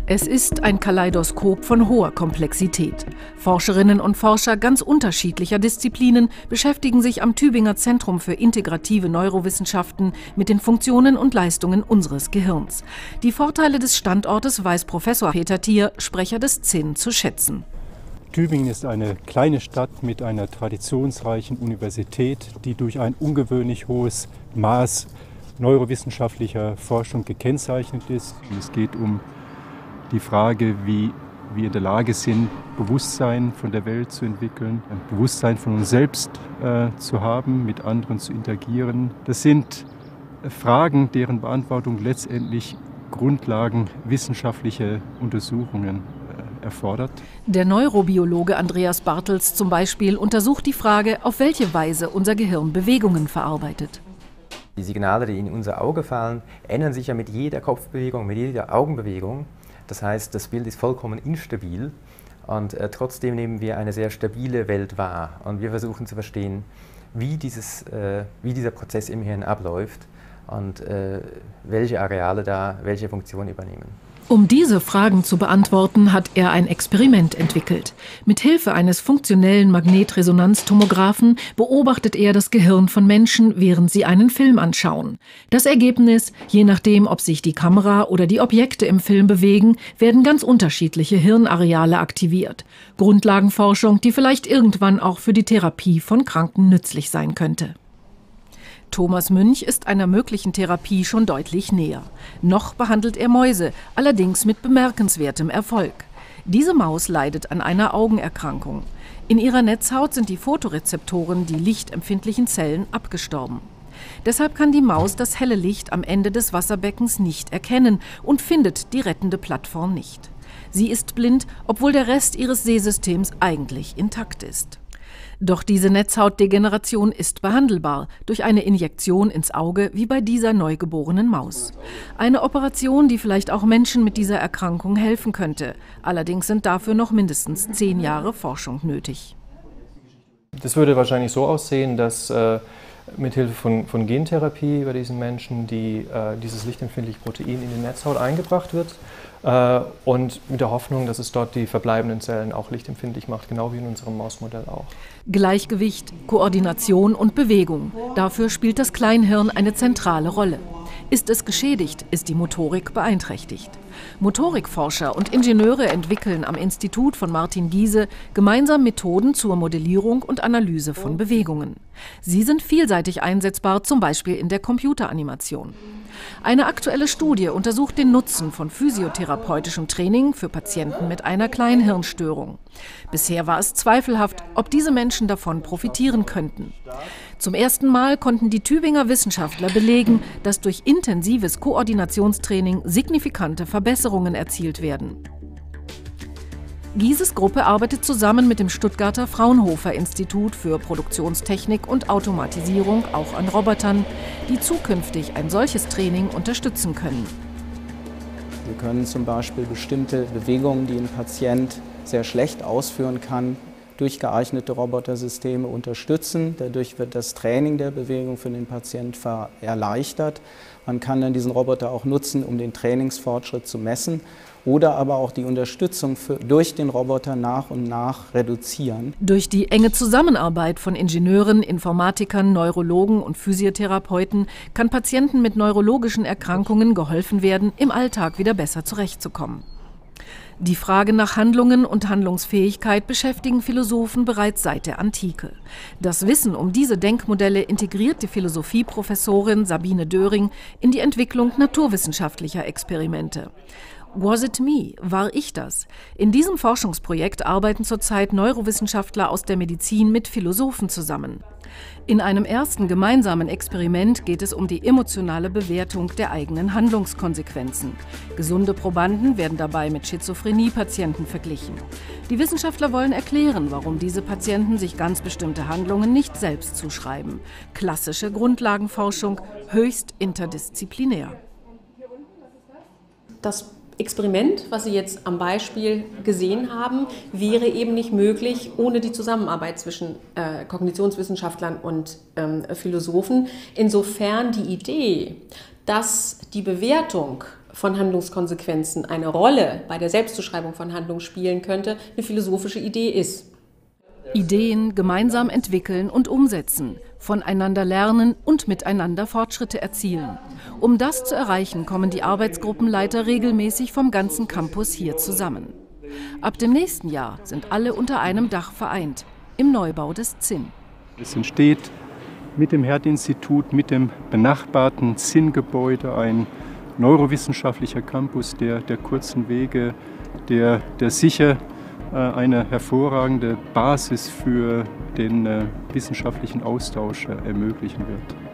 Es ist ein Kaleidoskop von hoher Komplexität. Forscherinnen und Forscher ganz unterschiedlicher Disziplinen beschäftigen sich am Tübinger Zentrum für integrative Neurowissenschaften mit den Funktionen und Leistungen unseres Gehirns. Die Vorteile des Standortes weiß Professor Peter Thier, Sprecher des ZIN, zu schätzen. Tübingen ist eine kleine Stadt mit einer traditionsreichen Universität, die durch ein ungewöhnlich hohes Maß neurowissenschaftlicher Forschung gekennzeichnet ist. Es geht um die Frage, wie wir in der Lage sind, Bewusstsein von der Welt zu entwickeln, ein Bewusstsein von uns selbst zu haben, mit anderen zu interagieren. Das sind Fragen, deren Beantwortung letztendlich Grundlagen wissenschaftlicher Untersuchungen erfordert. Der Neurobiologe Andreas Bartels zum Beispiel untersucht die Frage, auf welche Weise unser Gehirn Bewegungen verarbeitet. Die Signale, die in unser Auge fallen, ändern sich ja mit jeder Kopfbewegung, mit jeder Augenbewegung. Das heißt, das Bild ist vollkommen instabil und trotzdem nehmen wir eine sehr stabile Welt wahr. Und wir versuchen zu verstehen, wie dieser Prozess im Hirn abläuft und welche Areale da welche Funktion übernehmen. Um diese Fragen zu beantworten, hat er ein Experiment entwickelt. Mit Hilfe eines funktionellen Magnetresonanztomographen beobachtet er das Gehirn von Menschen, während sie einen Film anschauen. Das Ergebnis: Je nachdem, ob sich die Kamera oder die Objekte im Film bewegen, werden ganz unterschiedliche Hirnareale aktiviert. Grundlagenforschung, die vielleicht irgendwann auch für die Therapie von Kranken nützlich sein könnte. Thomas Münch ist einer möglichen Therapie schon deutlich näher. Noch behandelt er Mäuse, allerdings mit bemerkenswertem Erfolg. Diese Maus leidet an einer Augenerkrankung. In ihrer Netzhaut sind die Photorezeptoren, die lichtempfindlichen Zellen, abgestorben. Deshalb kann die Maus das helle Licht am Ende des Wasserbeckens nicht erkennen und findet die rettende Plattform nicht. Sie ist blind, obwohl der Rest ihres Sehsystems eigentlich intakt ist. Doch diese Netzhautdegeneration ist behandelbar durch eine Injektion ins Auge, wie bei dieser neugeborenen Maus. Eine Operation, die vielleicht auch Menschen mit dieser Erkrankung helfen könnte. Allerdings sind dafür noch mindestens 10 Jahre Forschung nötig. Das würde wahrscheinlich so aussehen, dass mithilfe von Gentherapie bei diesen Menschen dieses lichtempfindliche Protein in die Netzhaut eingebracht wird. Und mit der Hoffnung, dass es dort die verbleibenden Zellen auch lichtempfindlich macht, genau wie in unserem Mausmodell auch. Gleichgewicht, Koordination und Bewegung. Dafür spielt das Kleinhirn eine zentrale Rolle. Ist es geschädigt, ist die Motorik beeinträchtigt. Motorikforscher und Ingenieure entwickeln am Institut von Martin Giese gemeinsam Methoden zur Modellierung und Analyse von Bewegungen. Sie sind vielseitig einsetzbar, zum Beispiel in der Computeranimation. Eine aktuelle Studie untersucht den Nutzen von physiotherapeutischem Training für Patienten mit einer Kleinhirnstörung. Bisher war es zweifelhaft, ob diese Menschen davon profitieren könnten. Zum ersten Mal konnten die Tübinger Wissenschaftler belegen, dass durch intensives Koordinationstraining signifikante Verbesserungen erzielt werden. Gieses Gruppe arbeitet zusammen mit dem Stuttgarter Fraunhofer-Institut für Produktionstechnik und Automatisierung auch an Robotern, die zukünftig ein solches Training unterstützen können. Wir können zum Beispiel bestimmte Bewegungen, die ein Patient sehr schlecht ausführen kann, durch geeignete Robotersysteme unterstützen. Dadurch wird das Training der Bewegung für den Patienten erleichtert. Man kann dann diesen Roboter auch nutzen, um den Trainingsfortschritt zu messen oder aber auch die Unterstützung durch den Roboter nach und nach reduzieren. Durch die enge Zusammenarbeit von Ingenieuren, Informatikern, Neurologen und Physiotherapeuten kann Patienten mit neurologischen Erkrankungen geholfen werden, im Alltag wieder besser zurechtzukommen. Die Frage nach Handlungen und Handlungsfähigkeit beschäftigen Philosophen bereits seit der Antike. Das Wissen um diese Denkmodelle integriert die Philosophieprofessorin Sabine Döring in die Entwicklung naturwissenschaftlicher Experimente. Was it me? War ich das? In diesem Forschungsprojekt arbeiten zurzeit Neurowissenschaftler aus der Medizin mit Philosophen zusammen. In einem ersten gemeinsamen Experiment geht es um die emotionale Bewertung der eigenen Handlungskonsequenzen. Gesunde Probanden werden dabei mit Schizophrenie-Patienten verglichen. Die Wissenschaftler wollen erklären, warum diese Patienten sich ganz bestimmte Handlungen nicht selbst zuschreiben. Klassische Grundlagenforschung, höchst interdisziplinär. Das Experiment, was Sie jetzt am Beispiel gesehen haben, wäre eben nicht möglich ohne die Zusammenarbeit zwischen Kognitionswissenschaftlern und Philosophen. Insofern die Idee, dass die Bewertung von Handlungskonsequenzen eine Rolle bei der Selbstzuschreibung von Handlungen spielen könnte, eine philosophische Idee ist. Ideen gemeinsam entwickeln und umsetzen, voneinander lernen und miteinander Fortschritte erzielen. Um das zu erreichen, kommen die Arbeitsgruppenleiter regelmäßig vom ganzen Campus hier zusammen. Ab dem nächsten Jahr sind alle unter einem Dach vereint, im Neubau des ZIN. Es entsteht mit dem Hertie-Institut, mit dem benachbarten ZIN-Gebäude ein neurowissenschaftlicher Campus der kurzen Wege, der sicher eine hervorragende Basis für den wissenschaftlichen Austausch ermöglichen wird.